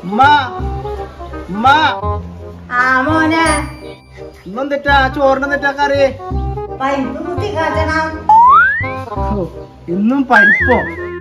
ഉമ്മാ ഉമ്മാ മോനെ ഇന്നെന്തിട്ടാ ചോറിനെന്തിട്ടാ കറി? പരിപ്പ് കുത്തി കാച്ചണം. ഇന്നും പരിപ്പോ?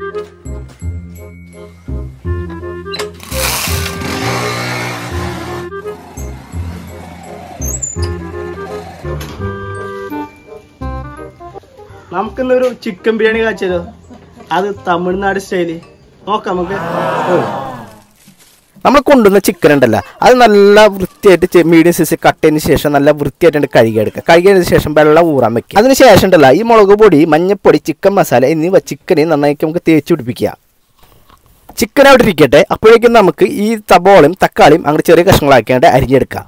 നമുക്കിന്നൊരു ചിക്കൻ ബിരിയാണി കാച്ചല്ലോ. അത് തമിഴ്നാട് സ്റ്റൈല് നോക്കാം നമുക്ക്. നമ്മൾ കൊണ്ടുവന്ന ചിക്കൻ ഉണ്ടല്ലോ, അത് നല്ല വൃത്തിയായിട്ട് മീഡിയം സൈസ് കട്ട് ചെയ്തതിന് ശേഷം നല്ല വൃത്തിയായിട്ട് കഴുകിയെടുക്കുക. കഴുകിയതിന് ശേഷം വെള്ളം ഊറാൻ വെക്കുക. അതിന് ശേഷം ഉണ്ടല്ലോ ഈ മുളക് പൊടി, മഞ്ഞൾപ്പൊടി, ചിക്കൻ മസാല എന്നിവ ചിക്കനെ നന്നായി നമുക്ക് തേച്ച് പിടിപ്പിക്കുക. ചിക്കൻ അവിടെ ഇരിക്കട്ടെ. അപ്പോഴേക്കും നമുക്ക് ഈ സബോളയും തക്കാളിയും അങ്ങനെ ചെറിയ കഷ്ണങ്ങളാക്കിയാണ്ട് അരിഞ്ഞെടുക്കാം.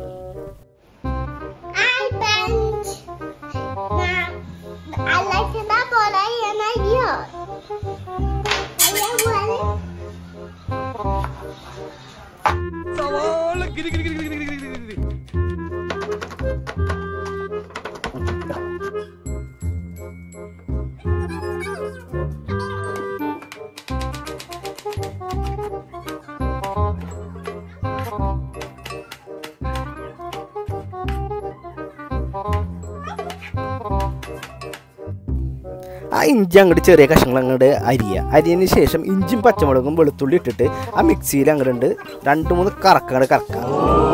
ആ ഇഞ്ചി അങ്ങോട്ട് ചെറിയ കഷ്ണങ്ങൾ അങ്ങോട്ട് അരിയതിന് ശേഷം ഇഞ്ചിയും പച്ചമുളകും വെളുത്തുള്ളി ഇട്ടിട്ട് ആ മിക്സിയിൽ അങ്ങോട്ട് 2-3 കറക്കങ്ങൾ കറക്കാം.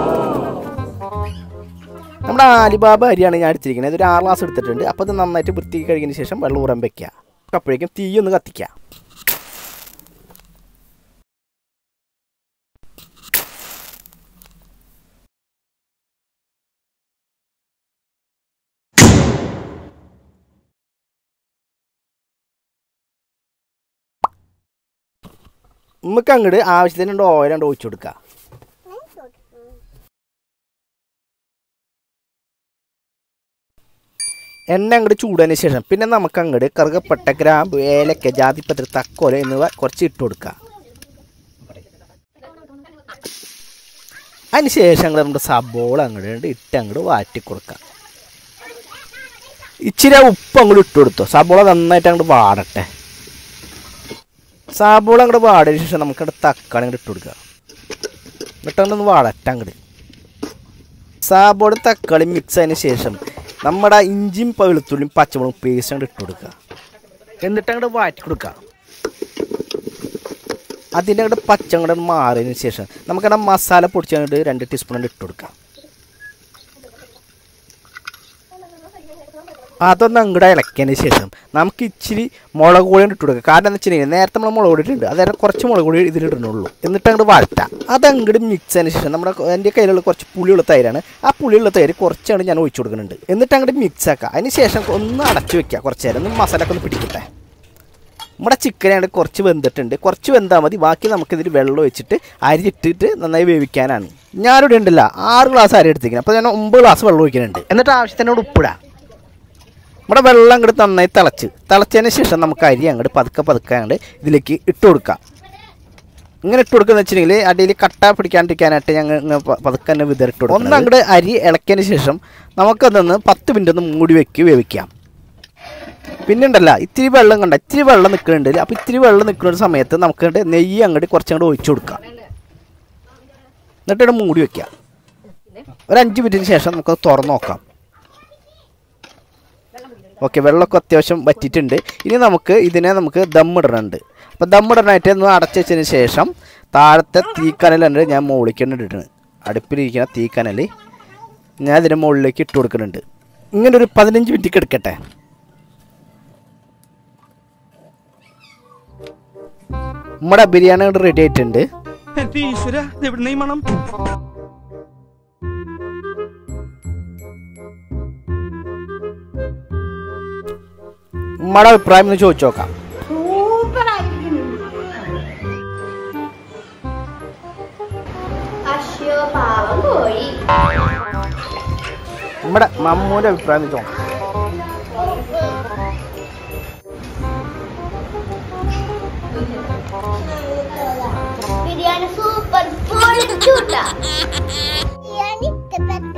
നമ്മുടെ ആലിബാബ അരിയാണ് ഞാൻ എടുത്തിരിക്കുന്നത്. ഇതൊരു 6 ഗ്ലാസ് എടുത്തിട്ടുണ്ട്. അപ്പോൾ അത് നന്നായിട്ട് വൃത്തി കഴുകിയതിന് ശേഷം വെള്ളം ഊറാൻ വെക്കുക. അപ്പോഴേക്കും തീ ഒന്ന് കത്തിക്കുക. നമുക്ക് അങ്ങോട്ട് ആവശ്യത്തിന് ഓയിൽ ഒഴിച്ചു കൊടുക്കുക. എണ്ണ അങ്ങോട്ട് ചൂടതിന് ശേഷം പിന്നെ നമുക്ക് അങ്ങോട്ട് കറുകപ്പട്ട, ഗ്രാമ്പ്, ഏലക്ക, ജാതിപത്രി, തക്കോല എന്നിവ കുറച്ച് ഇട്ട് കൊടുക്കുക. അതിന് ശേഷം അങ്ങോട്ട് നമ്മുടെ സബോള അങ്ങോട്ട് ഇട്ട് അങ്ങോട്ട് വാറ്റി കൊടുക്കുക. ഇച്ചിരി ഉപ്പ് അങ്ങോട്ട് ഇട്ട് കൊടുത്തു. സബോള നന്നായിട്ട് അങ്ങോട്ട് വാടട്ടെ. സബോള അങ്ങോട്ട് വാടിയതിന് ശേഷം നമുക്കങ്ങോട്ട് തക്കാളി അങ്ങോട്ട് ഇട്ട് കൊടുക്കുക. എന്നിട്ട് അങ്ങോട്ട് വാടട്ടെ. അങ്ങോട്ട് സബോള തക്കാളി മിക്സ് ആയതിന് ശേഷം നമ്മുടെ ഇഞ്ചിയും വെളുത്തുള്ളിയും പച്ചമുളകും പേസ്റ്റ് അങ്ങോട്ട് ഇട്ട് കൊടുക്കുക. എന്നിട്ട് അങ്ങോട്ട് വാറ്റി കൊടുക്കുക. അതിൻ്റെ അങ്ങോട്ട് പച്ച അങ്ങോട്ട് മാറിയതിന് ശേഷം നമുക്കവിടെ മസാല പൊടിച്ച് അങ്ങോട്ട് 2 ടീസ്പൂൺ അങ്ങോട്ട് ഇട്ട് കൊടുക്കാം. അതൊന്ന് അങ്ങോട്ട് ഇളക്കിയതിന് ശേഷം നമുക്ക് ഇച്ചിരി മുളക് പൊടി ഇട്ട് കൊടുക്കുക. കാരണം എന്താ വെച്ചിട്ടുണ്ടെങ്കിൽ നേരത്തെ നമ്മൾ മുളക് പൊടി ഇട്ടിട്ടുണ്ട്. അതായത് കുറച്ച് മുളക് പൊടി ഇതിലിടുന്നുള്ളൂ. എന്നിട്ട് അങ്ങോട്ട് വഴറ്റാം. അത് അങ്ങോട്ട് മിക്സ് ആയതിന് ശേഷം നമ്മുടെ എൻ്റെ കയ്യിലുള്ള കുറച്ച് പുളിയുള്ള തൈരാണ്. ആ പുളിയുള്ള തൈര് കുറച്ചാണ് ഞാൻ ഒഴിച്ചു കൊടുക്കുന്നുണ്ട്. എന്നിട്ട് അങ്ങോട്ട് മിക്സ് ആക്കുക. അതിന് ശേഷം ഒന്ന് അടച്ചു വെക്കുക. കുറച്ച് നേരം ഒന്ന് മസാലയൊക്കെ ഒന്ന് പിടിക്കട്ടെ. നമ്മുടെ ചിക്കനാണ് കുറച്ച് വെന്തിട്ടുണ്ട്. കുറച്ച് വെന്താൽ മതി. ബാക്കി നമുക്കിതിൽ വെള്ളം ഒഴിച്ചിട്ട് അരി ഇട്ടിട്ട് നന്നായി വേവിക്കാനാണ്. ഞാനിവിടെ ഉണ്ടല്ല 6 ഗ്ലാസ് അരി എടുത്തിരിക്കുന്നത്. അപ്പോൾ ഞാൻ 9 ഗ്ലാസ് വെള്ളം ഒഴിക്കുന്നുണ്ട്. എന്നിട്ട് ആവശ്യത്തിനോട് ഉപ്പിടാം. നമ്മുടെ വെള്ളം അങ്ങോട്ട് നന്നായി തിളച്ചതിന് ശേഷം നമുക്ക് അരി അങ്ങോട്ട് പതുക്കെ അങ്ങോട്ട് ഇതിലേക്ക് ഇട്ട് കൊടുക്കാം. ഇങ്ങനെ ഇട്ട് കൊടുക്കുക വെച്ചിട്ടുണ്ടെങ്കിൽ അടിയിൽ കട്ട പിടിക്കാണ്ടിരിക്കാനായിട്ട് ഞങ്ങൾ പതുക്കെ തന്നെ വിതറിട്ട് കൊടുക്കും. ഒന്ന് അങ്ങോട്ട് അരി ഇളക്കിയതിന് ശേഷം നമുക്കതൊന്ന് 10 മിനിറ്റ് ഒന്ന് മൂടി വേവിക്കാം. പിന്നെ ഉണ്ടല്ല ഇത്തിരി വെള്ളം നിൽക്കുന്നുണ്ട്. അപ്പോൾ ഇത്തിരി വെള്ളം നിൽക്കുന്ന സമയത്ത് നമുക്ക് നെയ്യ് അങ്ങോട്ട് കുറച്ചങ്ങോട്ട് ഒഴിച്ചു കൊടുക്കാം. എന്നിട്ട് മൂടി വയ്ക്കുക. ഒരു 5 മിനിറ്റിന് ശേഷം നമുക്ക് തുറന്ന് നോക്കാം. ഓക്കെ, വെള്ളമൊക്കെ അത്യാവശ്യം വറ്റിയിട്ടുണ്ട്. ഇനി ഇതിനെ നമുക്ക് ദമ്മിടണുണ്ട്. അപ്പോൾ ദമ്മിടണമായിട്ട് ഒന്ന് അടച്ചു വെച്ചതിന് ശേഷം താഴത്തെ തീക്കനലുണ്ട് ഞാൻ മുകളിലേക്ക് ഇട്ടിട്ടുണ്ട്. അടുപ്പിലിരിക്കുന്ന തീക്കനൽ ഞാൻ ഇതിൻ്റെ മുകളിലേക്ക് ഇട്ട് കൊടുക്കുന്നുണ്ട്. ഇങ്ങനെ ഒരു 15 മിനിറ്റ് എടുക്കട്ടെ. നമ്മുടെ ബിരിയാണി കൊണ്ട് റെഡി ആയിട്ടുണ്ട്. നമ്മുടെ അഭിപ്രായം ഒന്ന് ചോദിച്ചു നോക്കാം. നമ്മുടെ മമ്മൂന്റെ അഭിപ്രായം ചോദിച്ചു നോക്കാം. Biryani super, full cute. Biryani the best.